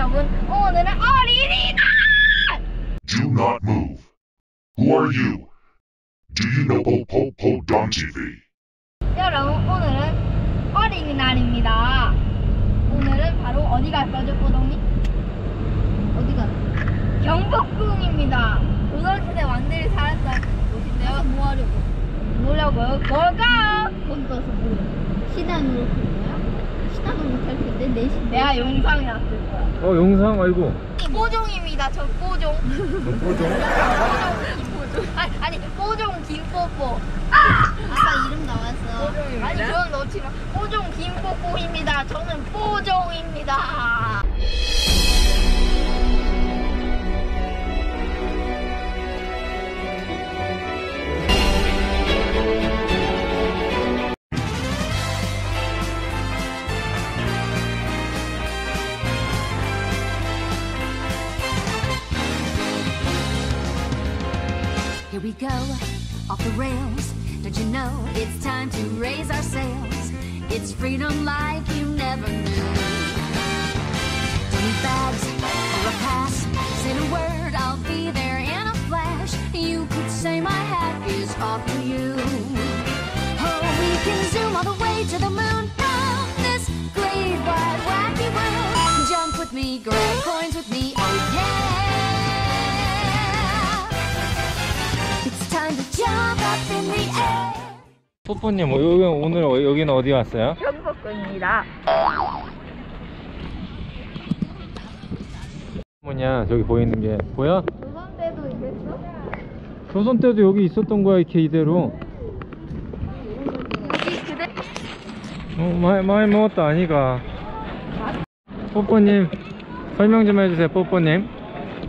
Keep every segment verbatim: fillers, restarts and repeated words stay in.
여러분, 오늘은 어린이날! Do not move. Who are you? Do you know Popo Don 티비? 여러분, 오늘은 어린이날입니다. 오늘은 바로 어디 갈 거죠, 꼬동이? 어디 가요? 경복궁입니다. 조선시대 왕들이 살았던 곳인데요. 뭐 하려고? 뭐라고요? 뭘까요? 거기 가서 뭐 신앙으로 볼 거야? 신앙을 못할 텐데 내 신. 내가 영상이 났을 거야. 어 영상 아이고. 뽀종입니다. 저 뽀종. 뽀종? 아니, 아니 뽀종 김뽀뽀. 아! 아까 이름 나왔어. 아니 저는 넣지만 뽀종 김뽀뽀입니다. 저는 뽀종입니다. Here we go, off the rails. Don't you know it's time to raise our sails? It's freedom like you never knew. Don't need bags or a pass. Say the word, I'll be there in a flash. You could say my hat is off to you. Oh, we can zoom all the way to the moon from this great wide wacky world. Jump with me, grab coins with me, oh yeah. Time to jump up in the air. 뽀뽀님, 뭐, 여기, 오늘 어, 여기는 어디 왔어요? 경복궁입니다. 뭐냐, 저기 보이는 게 보여? 조선 때도 있었어? 조선 때도 여기 있었던 거야, 이렇게 이대로. 여기 그대. 어, 많이, 많이 먹었다, 아니가. 뽀뽀님, 설명 좀 해주세요, 뽀뽀님.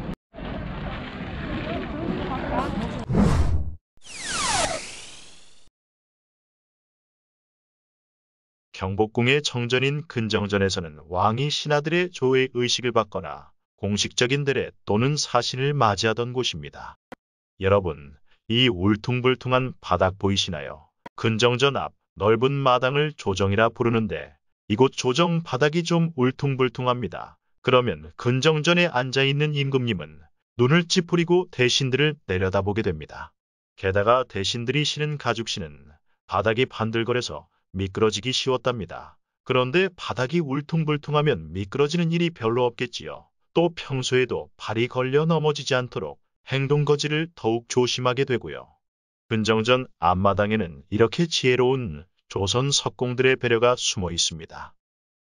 경복궁의 정전인 근정전에서는 왕이 신하들의 조의 의식을 받거나 공식적인 대례 또는 사신을 맞이하던 곳입니다. 여러분, 이 울퉁불퉁한 바닥 보이시나요? 근정전 앞 넓은 마당을 조정이라 부르는데 이곳 조정 바닥이 좀 울퉁불퉁합니다. 그러면 근정전에 앉아있는 임금님은 눈을 찌푸리고 대신들을 내려다보게 됩니다. 게다가 대신들이 신은 가죽신은 바닥이 반들거려서 미끄러지기 쉬웠답니다. 그런데 바닥이 울퉁불퉁하면 미끄러지는 일이 별로 없겠지요. 또 평소에도 발이 걸려 넘어지지 않도록 행동거지를 더욱 조심하게 되고요. 근정전 앞마당에는 이렇게 지혜로운 조선 석공들의 배려가 숨어 있습니다.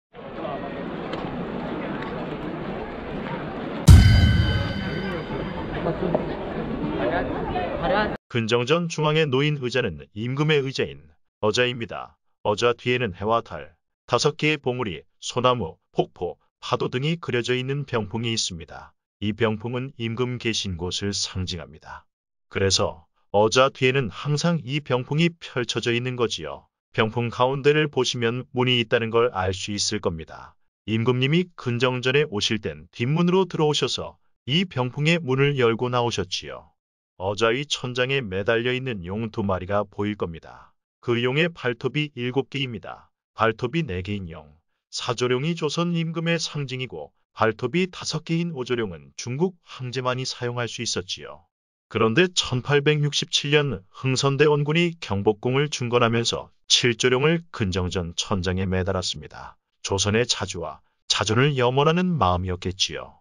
근정전 중앙에 놓인 의자는 임금의 의자인 어자입니다. 어자 뒤에는 해와 달, 다섯 개의 봉우리, 소나무, 폭포, 파도 등이 그려져 있는 병풍이 있습니다. 이 병풍은 임금 계신 곳을 상징합니다. 그래서 어자 뒤에는 항상 이 병풍이 펼쳐져 있는 거지요. 병풍 가운데를 보시면 문이 있다는 걸 알 수 있을 겁니다. 임금님이 근정전에 오실 땐 뒷문으로 들어오셔서 이 병풍의 문을 열고 나오셨지요. 어자의 천장에 매달려 있는 용 두 마리가 보일 겁니다. 그 용의 발톱이 일곱 개입니다. 발톱이 네 개인 용, 사조룡이 조선 임금의 상징이고 발톱이 다섯 개인 오조룡은 중국 황제만이 사용할 수 있었지요. 그런데 천팔백육십칠 년 흥선대 원군이 경복궁을 중건하면서 칠조룡을 근정전 천장에 매달았습니다. 조선의 자주와 자존을 염원하는 마음이었겠지요.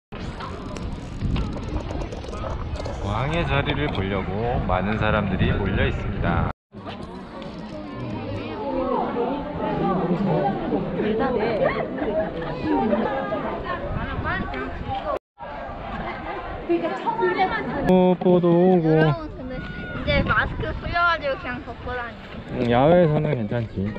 왕의 자리를 보려고 많은 사람들이 몰려 있습니다. 뽀뽀도 오고. 여러분 근데 이제 마스크 풀려가지고 그냥 벗고 다니고. 야외에서는 괜찮지.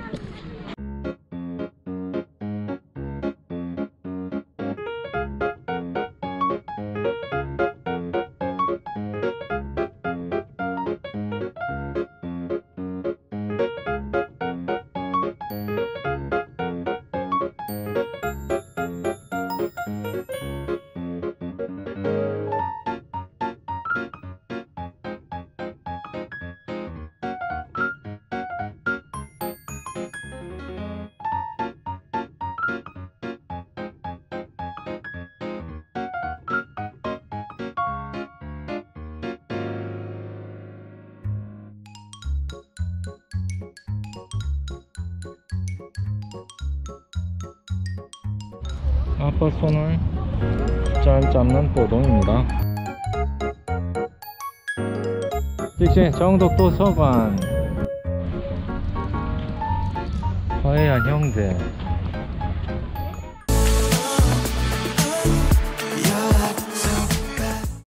아빠 손을 잘 잡는 보동입니다. 직진 정독 도서관. 화해한 형제.